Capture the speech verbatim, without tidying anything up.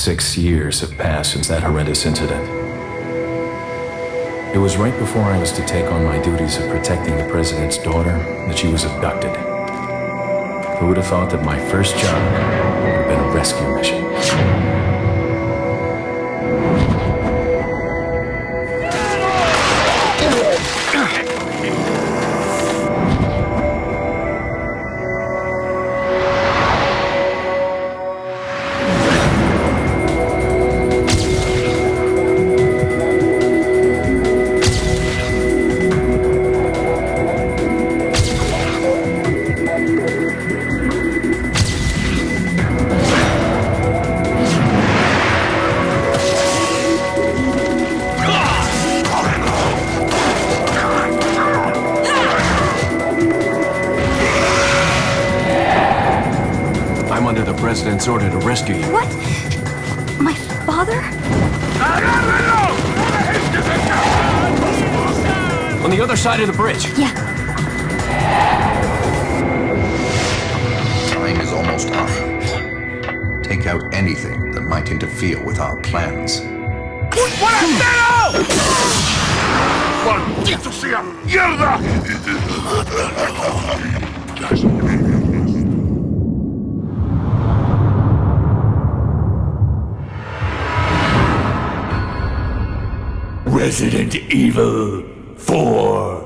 Six years have passed since that horrendous incident. It was right before I was to take on my duties of protecting the president's daughter that she was abducted. Who would have thought that my first job would have been a rescue mission? President's order to rescue you. What? My father? On the other side of the bridge. Yeah. Time is almost up. Take out anything that might interfere with our plans. ¡Maldito sea! ¡Mierda! Resident Evil four.